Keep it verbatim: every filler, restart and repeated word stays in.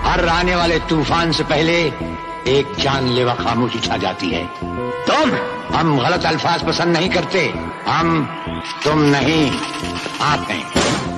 हर आने वाले तूफान से पहले एक जानलेवा खामोशी छा जाती है। तुम हम गलत अल्फाज पसंद नहीं करते, हम तुम नहीं आप हैं।